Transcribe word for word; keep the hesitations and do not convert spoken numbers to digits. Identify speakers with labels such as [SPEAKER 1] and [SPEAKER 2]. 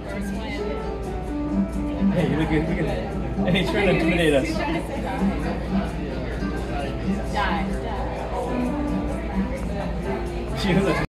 [SPEAKER 1] first one.
[SPEAKER 2] Hey, look at, look at Hey, he's trying to intimidate us.
[SPEAKER 1] He's trying to say hi. Die. Die.
[SPEAKER 2] She was like